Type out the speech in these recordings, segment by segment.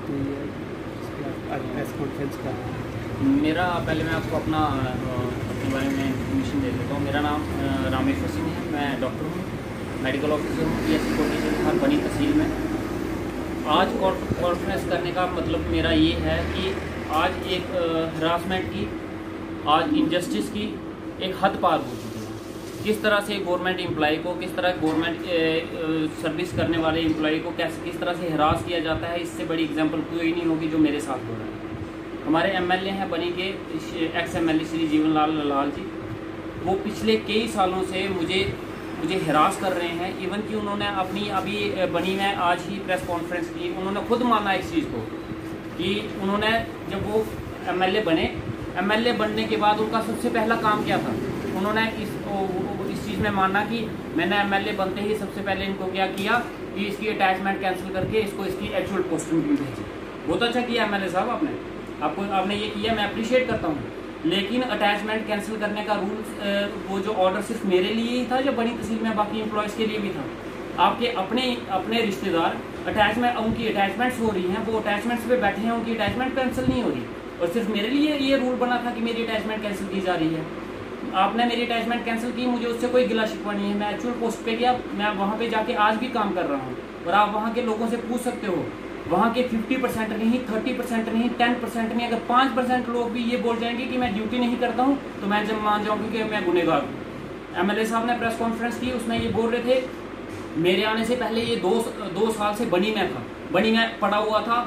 बात हुई है, आज प्रेस कॉन्फ्रेंस कर रहे हैं। मेरा पहले मैं आपको अपने बारे में इन्फॉर्मेशन दे देता हूँ। मेरा नाम रामेश्वर सिंह है, मैं डॉक्टर हूँ, मेडिकल ऑफिसर हूँ PSC कोटी बनी तहसील में। आज कॉन्फ्रेंस करने का मतलब मेरा ये है कि आज एक हरासमेंट की, आज इनजस्टिस की एक हद पार हो चुकी है। किस तरह से गवर्नमेंट एम्प्लॉय को, किस तरह गवर्नमेंट सर्विस करने वाले एम्प्लॉय को किस तरह से हरास किया जाता है, इससे बड़ी एग्जांपल कोई नहीं होगी जो मेरे साथ हो रहा है। हमारे MLA हैं बनी के एक्स MLA श्री जीवन लाल जी, वो पिछले कई सालों से मुझे हरास कर रहे हैं। इवन कि उन्होंने अपनी अभी बनी में आज ही प्रेस कॉन्फ्रेंस की, उन्होंने खुद माना इस चीज़ को कि उन्होंने जब वो MLA बनने के बाद उनका सबसे पहला काम क्या था, उन्होंने इस चीज़ में माना कि मैंने MLA बनते ही सबसे पहले इनको क्या किया कि इसकी अटैचमेंट कैंसिल करके इसको इसकी एक्चुअल पोस्टिंग भी भेजी। बहुत अच्छा किया MLA साहब, आपने ये किया, मैं अप्रिशिएट करता हूँ। लेकिन अटैचमेंट कैंसिल करने का रूल वो जो ऑर्डर सिर्फ मेरे लिए ही था या बड़ी तहसील में बाकी एम्प्लॉयज़ के लिए भी था? आपके अपने रिश्तेदार उनकी अटैचमेंट्स हो रही हैं, वो अटैचमेंट्स पे बैठे हैं, उनकी अटैचमेंट कैंसिल नहीं हो रही, और सिर्फ मेरे लिए ये रूल बना था कि मेरी अटैचमेंट कैंसिल की जा रही है। आपने मेरी अटैचमेंट कैंसिल की, मुझे उससे कोई गिला शिकवा नहीं है। मैं एक्चुअल पोस्ट पे गया, मैं वहाँ पे जाके आज भी काम कर रहा हूँ, और आप वहाँ के लोगों से पूछ सकते हो, वहाँ के 50% नहीं, 30% नहीं, 10% नहीं, अगर 5% लोग भी ये बोल जाएंगे कि मैं ड्यूटी नहीं करता हूँ तो मैं जब मान जाऊँगी कि मैं गुनहगार हूँ। MLA साहब ने प्रेस कॉन्फ्रेंस की, उसमें ये बोल रहे थे मेरे आने से पहले ये दो साल से बनी में था, बनी में पड़ा हुआ था,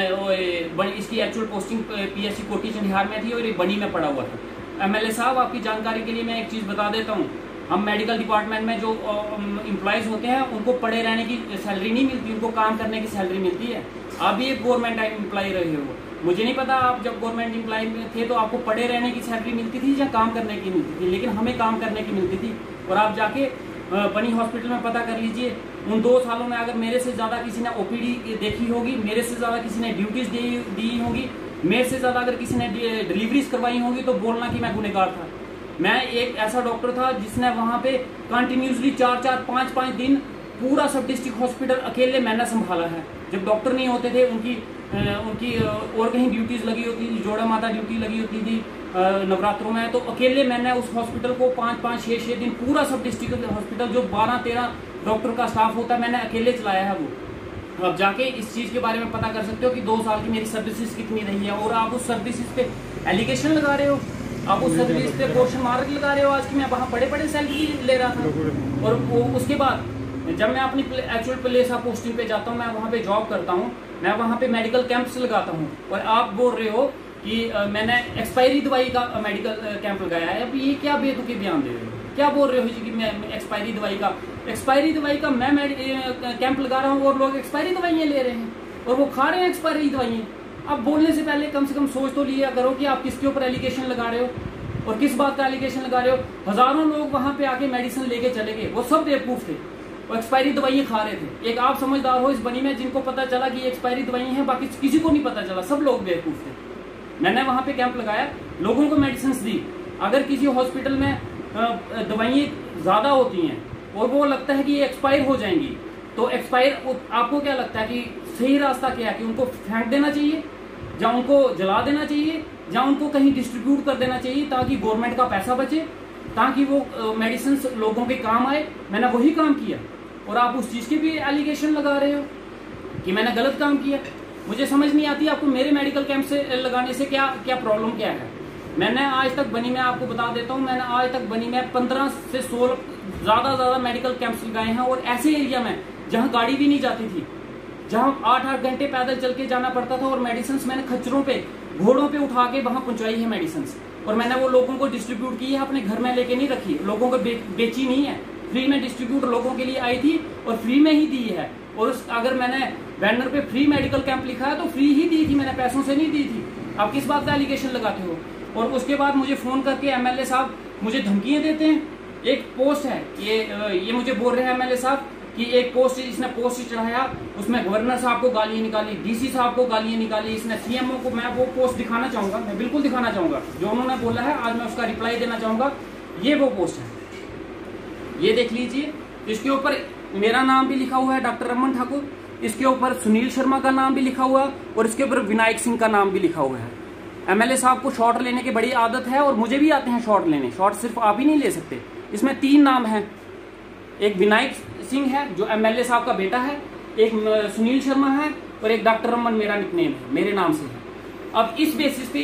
इसकी एक्चुअल पोस्टिंग PSC कोटी चंडिहार में थी और ये बनी में पड़ा हुआ था। MLA साहब, आपकी जानकारी के लिए मैं एक चीज़ बता देता हूँ, हम मेडिकल डिपार्टमेंट में जो एम्प्लॉयज़ होते हैं उनको पड़े रहने की सैलरी नहीं मिलती, उनको काम करने की सैलरी मिलती है। आप भी एक गवर्नमेंट एम्प्लॉय रहे हो, मुझे नहीं पता आप जब गवर्नमेंट एम्प्लॉय थे तो आपको पड़े रहने की सैलरी मिलती थी या काम करने की मिलती थी, लेकिन हमें काम करने की मिलती थी। और आप जाके बनी हॉस्पिटल में पता कर लीजिए, उन 2 सालों में अगर मेरे से ज़्यादा किसी ने OPD देखी होगी, मेरे से ज़्यादा किसी ने ड्यूटीज़ दी होगी, मेरे से ज़्यादा अगर किसी ने डिलीवरीज करवाई होगी तो बोलना कि मैं गुनहगार था। मैं एक ऐसा डॉक्टर था जिसने वहाँ पे कंटिन्यूसली 4-4, 5-5 दिन पूरा सब डिस्ट्रिक्ट हॉस्पिटल अकेले मैंने संभाला है। जब डॉक्टर नहीं होते थे, उनकी और कहीं ड्यूटीज़ लगी होती थी, जोड़ा माता ड्यूटी लगी होती थी नवरात्रों में, तो अकेले मैंने उस हॉस्पिटल को 5-5, 6-6 दिन पूरा सब डिस्ट्रिक्ट हॉस्पिटल जो 12-13 डॉक्टर का स्टाफ होता है मैंने अकेले चलाया है वो। अब जाके इस चीज़ के बारे में पता कर सकते हो कि 2 साल की मेरी सर्विसेज कितनी रही है, और आप उस सर्विसेज पे एलिगेशन लगा रहे हो, आप उस सर्विस पे क्वेश्चन मार्क लगा रहे हो आज की मैं वहाँ बड़े सैलरी ले रहा था। और उसके बाद जब मैं अपनी एक्चुअल प्लेस ऑफ पोस्टिंग पे जाता हूँ, मैं वहाँ पे जॉब करता हूँ, मैं वहाँ पे मेडिकल कैंप्स लगाता हूँ, और आप बोल रहे हो कि मैंने एक्सपायरी दवाई का मेडिकल कैंप लगाया है। अब ये क्या बेतुके बयान दे रहे हो, क्या बोल रहे हो जी कि मैं एक्सपायरी दवाई का मैं कैंप लगा रहा हूँ और लोग एक्सपायरी दवाइयाँ ले रहे हैं और वो खा रहे हैं एक्सपायरी दवाइयाँ। अब बोलने से पहले कम से कम सोच तो लिया करो कि आप किसके ऊपर एलिगेशन लगा रहे हो और किस बात का एलिगेशन लगा रहे हो। हजारों लोग वहाँ पे आके मेडिसिन लेके चले गए, वो सब बेवकूफ थे, वो एक्सपायरी दवाइयाँ खा रहे थे। एक आप समझदार हो इस बनी में जिनको पता चला कि एक्सपायरी दवाइयाँ हैं, बाकी किसी को नहीं पता चला, सब लोग बेवकूफ थे। मैंने वहाँ पे कैंप लगाया, लोगों को मेडिसिन दी। अगर किसी हॉस्पिटल में दवाइयाँ ज्यादा होती हैं और वो लगता है कि ये एक्सपायर हो जाएंगी, तो एक्सपायर आपको क्या लगता है कि सही रास्ता क्या है कि उनको फेंक देना चाहिए, या उनको जला देना चाहिए, या उनको कहीं डिस्ट्रीब्यूट कर देना चाहिए ताकि गवर्नमेंट का पैसा बचे, ताकि वो मेडिसिन लोगों के काम आए। मैंने वही काम किया और आप उस चीज़ के भी एलिगेशन लगा रहे हो कि मैंने गलत काम किया। मुझे समझ नहीं आती आपको मेरे मेडिकल कैंप से लगाने से क्या प्रॉब्लम क्या है। मैंने आज तक बनी में आपको बता देता हूँ, मैंने आज तक बनी में 15 से 16 ज़्यादा मेडिकल कैंप्स लगाए हैं, और ऐसे एरिया में जहाँ गाड़ी भी नहीं जाती थी, जहाँ 8-8 घंटे पैदल चल के जाना पड़ता था, और मेडिसिन मैंने खच्चरों पे, घोड़ों पे उठा के वहाँ पहुँचाई है मेडिसिन, और मैंने वो लोगों को डिस्ट्रीब्यूट की है, अपने घर में लेके नहीं रखी, लोगों को बेची नहीं है, फ्री में डिस्ट्रीब्यूट लोगों के लिए आई थी और फ्री में ही दी है। और अगर मैंने बैनर पे फ्री मेडिकल कैंप लिखा है तो फ्री ही दी थी, मैंने पैसों से नहीं दी थी। आप किस बात का एलिगेशन लगाते हो? और उसके बाद मुझे फोन करके MLA साहब मुझे धमकियां देते हैं। एक पोस्ट है, ये मुझे बोल रहे हैं MLA साहब कि एक पोस्ट इसने पोस्ट चढ़ाया, उसमें गवर्नर साहब को गालियां निकाली, DC साहब को गालियां निकाली, इसने CMO को। मैं वो पोस्ट दिखाना चाहूंगा, मैं बिल्कुल दिखाना चाहूंगा जो उन्होंने बोला है, आज मैं उसका रिप्लाई देना चाहूंगा। ये वो पोस्ट है, ये देख लीजिए, इसके ऊपर मेरा नाम भी लिखा हुआ है, डॉक्टर रमन ठाकुर। इसके ऊपर सुनील शर्मा का नाम भी लिखा हुआ और इसके ऊपर विनायक सिंह का नाम भी लिखा हुआ है। एमएलए साहब को शॉट लेने की बड़ी आदत है और मुझे भी आते हैं शॉट लेने। शॉट सिर्फ आप ही नहीं ले सकते। इसमें 3 नाम हैं, एक विनायक सिंह है जो एमएलए साहब का बेटा है, एक सुनील शर्मा है और एक डॉक्टर रमन मेरा निकनेम है, मेरे नाम से है। अब इस बेसिस पे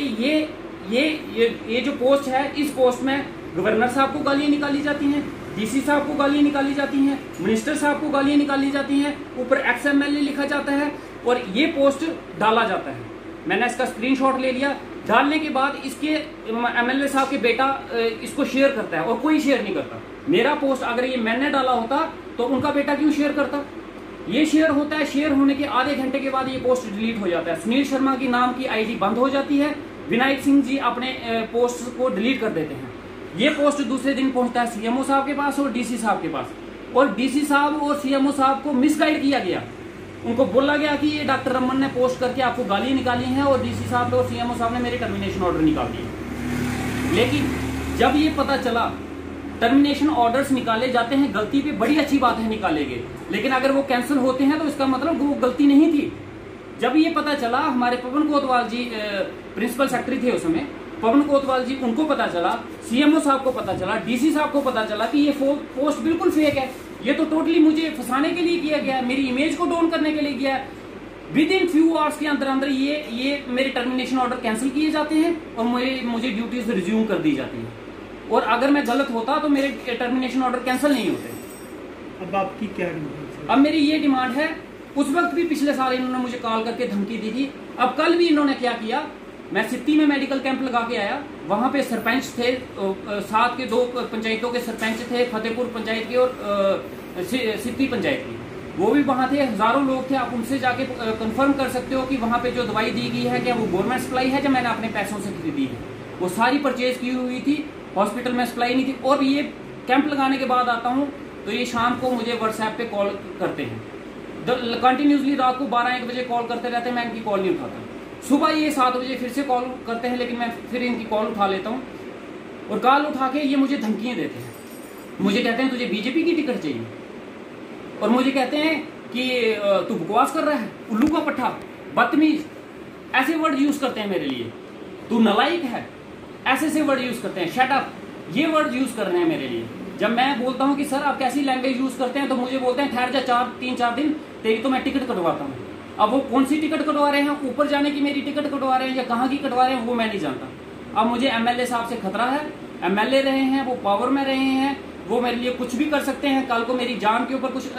ये जो पोस्ट है, इस पोस्ट में गवर्नर साहब को गालियां निकाली जाती हैं, डीसी साहब को गालियां निकाली जाती हैं, मिनिस्टर साहब को गालियां निकाली जाती हैं, ऊपर एक्स एमएलए लिखा जाता है और ये पोस्ट डाला जाता है। मैंने इसका स्क्रीनशॉट ले लिया। डालने के बाद इसके एमएलए साहब के बेटा इसको शेयर करता है और कोई शेयर नहीं करता। मेरा पोस्ट अगर ये मैंने डाला होता तो उनका बेटा क्यों शेयर करता? ये शेयर होता है, शेयर होने के आधे घंटे के बाद ये पोस्ट डिलीट हो जाता है। सुनील शर्मा की नाम की आईडी बंद हो जाती है, विनायक सिंह जी अपने पोस्ट को डिलीट कर देते हैं। ये पोस्ट दूसरे दिन पहुंचता है सीएमओ साहब के पास और डीसी साहब के पास, और डीसी साहब और सीएमओ साहब को मिसगाइड किया गया। उनको बोला गया कि ये डॉक्टर रमन ने पोस्ट करके आपको गाली निकाली है और डीसी साहब और सीएमओ साहब ने मेरे टर्मिनेशन ऑर्डर निकाल दिए। लेकिन जब ये पता चला टर्मिनेशन ऑर्डर्स निकाले जाते हैं गलती पे, बड़ी अच्छी बात है निकाले गए, लेकिन अगर वो कैंसिल होते हैं तो इसका मतलब वो गलती नहीं थी। जब ये पता चला, हमारे पवन कोतवाल जी प्रिंसिपल सेक्रेटरी थे उस समय, पवन कोतवाल जी, उनको पता चला, सीएमओ साहब को पता चला, डीसी साहब को पता चला कि ये पोस्ट बिल्कुल फेक है, ये तो टोटली मुझे फंसाने के लिए किया गया है, मेरी इमेज को डाउन करने के लिए किया है। विद इन फ्यू आवर्स के अंदर अंदर ये मेरे टर्मिनेशन ऑर्डर कैंसिल किए जाते हैं और मुझे ड्यूटीज रिज्यूम कर दी जाती है। और अगर मैं गलत होता तो मेरे टर्मिनेशन ऑर्डर कैंसिल नहीं होते। अब आपकी क्या डिमांड है? अब मेरी ये डिमांड है, उस वक्त भी पिछले साल इन्होंने मुझे कॉल करके धमकी दी थी, अब कल भी इन्होंने क्या किया, मैं सित्ती में मेडिकल कैंप लगा के आया, वहां पे सरपंच थे, साथ के 2 पंचायतों के सरपंच थे, फतेहपुर पंचायत के और सित्ती पंचायत की, वो भी वहां थे, हजारों लोग थे। आप उनसे जाके कंफर्म कर सकते हो कि वहां पे जो दवाई दी गई है क्या वो गवर्नमेंट सप्लाई है, जो मैंने अपने पैसों से खरीदी है, वो सारी परचेज की हुई थी, हॉस्पिटल में सप्लाई नहीं थी। और ये कैंप लगाने के बाद आता हूँ तो ये शाम को मुझे व्हाट्सएप पे कॉल करते हैं, कंटिन्यूसली रात को 12-1 बजे कॉल करते रहते हैं, मैं इनकी कॉल नहीं उठाता। सुबह ये 7 बजे फिर से कॉल करते हैं, लेकिन मैं फिर इनकी कॉल उठा लेता हूँ और कॉल उठा के ये मुझे धमकियां देते हैं। मुझे कहते हैं तुझे बीजेपी की टिकट चाहिए, और मुझे कहते हैं कि तू बकवास कर रहा है, उल्लू का पट्टा, बदतमीज, ऐसे वर्ड यूज करते हैं मेरे लिए, तू नालायक है, ऐसे वर्ड यूज करते हैं, शट अप, ये वर्ड यूज कर रहे हैं मेरे लिए। जब मैं बोलता हूं कि सर आप कैसी लैंग्वेज यूज करते हैं तो मुझे बोलते हैं ठहर जा 3-4 दिन, तेरी तो मैं टिकट कटवाता हूँ। अब वो कौन सी टिकट कटवा रहे हैं, ऊपर जाने की मेरी टिकट कटवा रहे हैं या कहाँ की कटवा रहे हैं, वो मैं नहीं जानता। अब मुझे एमएलए साहब से खतरा है, एमएलए रहे हैं, वो पावर में रहे हैं, वो मेरे लिए कुछ भी कर सकते हैं, कल को मेरी जान के ऊपर कुछ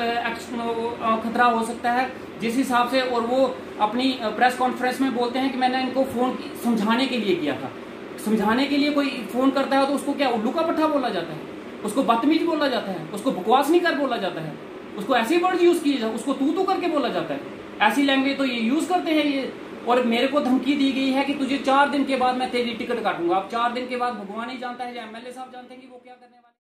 खतरा हो सकता है जिस हिसाब से। और वो अपनी प्रेस कॉन्फ्रेंस में बोलते हैं कि मैंने इनको फोन समझाने के लिए किया था। समझाने के लिए कोई फोन करता है तो उसको क्या उल्लू का पट्टा बोला जाता है, उसको बदतमीज बोला जाता है, उसको बकवास नहीं कर बोला जाता है, उसको ऐसे वर्ड यूज किए जाते, उसको तू करके बोला जाता है, ऐसी लैंग्वेज तो ये यूज करते हैं ये। और मेरे को धमकी दी गई है कि तुझे 4 दिन के बाद मैं तेरी टिकट काटूंगा। अब 4 दिन के बाद भगवान ही जानता है, या एमएलए साहब जानते हैं कि वो क्या करने वाले।